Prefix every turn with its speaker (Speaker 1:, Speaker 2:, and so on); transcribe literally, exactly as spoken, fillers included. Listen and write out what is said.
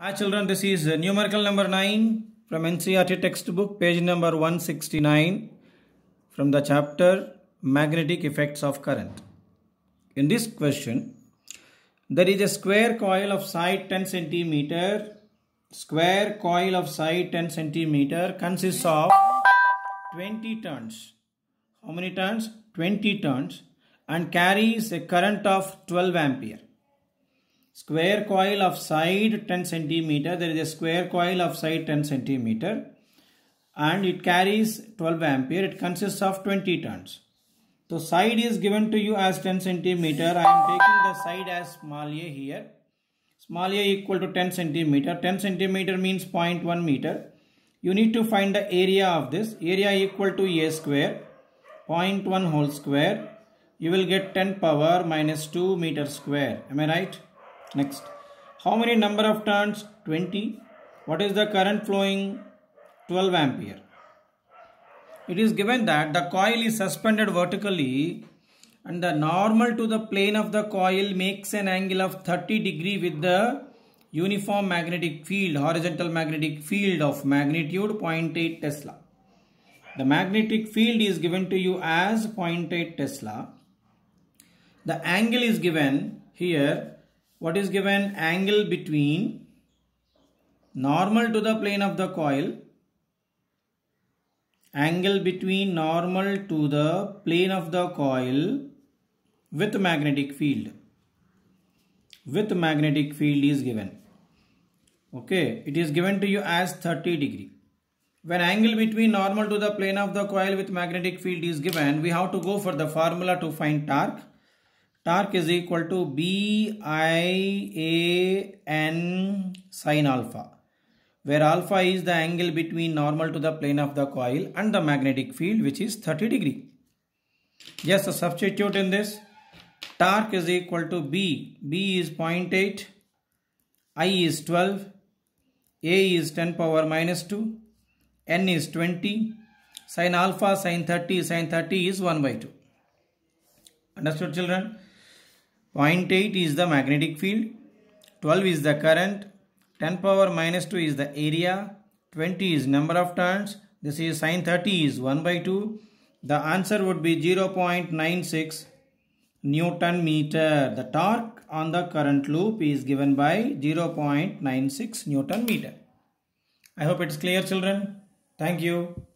Speaker 1: Hi children, this is uh, numerical number nine from N C E R T textbook, page number one sixty-nine from the chapter Magnetic Effects of Current. In this question, there is a square coil of side ten centimeter. Square coil of side ten centimeter consists of twenty turns. How many turns? twenty turns and carries a current of twelve ampere. Square coil of side ten centimeter. There is a square coil of side ten centimeter and it carries twelve ampere. It consists of twenty turns. So side is given to you as ten centimeter. I am taking the side as small a here. Small a equal to ten centimeter. ten centimeter means zero point one meter. You need to find the area of this. Area equal to a square. zero point one whole square. You will get ten power minus two meter square. Am I right? Next, how many number of turns? twenty. What is the current flowing? twelve ampere. It is given that the coil is suspended vertically and the normal to the plane of the coil makes an angle of thirty degree with the uniform magnetic field, horizontal magnetic field of magnitude zero point eight Tesla. The magnetic field is given to you as zero point eight Tesla. The angle is given here. What is given? Angle between normal to the plane of the coil. Angle between normal to the plane of the coil with magnetic field. With magnetic field is given. Okay, it is given to you as thirty degree. When angle between normal to the plane of the coil with magnetic field is given, we have to go for the formula to find torque. Torque is equal to B I A N sin alpha, where alpha is the angle between normal to the plane of the coil and the magnetic field, which is thirty degree. Just a substitute in this. Torque is equal to B. B is zero point eight, I is twelve, A is ten power minus two, N is twenty, sin alpha, sin thirty, sin thirty is one by two. Understood children? zero point eight is the magnetic field, twelve is the current, ten power minus two is the area, twenty is number of turns, this is sin thirty is one by two. The answer would be zero point nine six Newton meter. The torque on the current loop is given by zero point nine six Newton meter. I hope it's clear children. Thank you.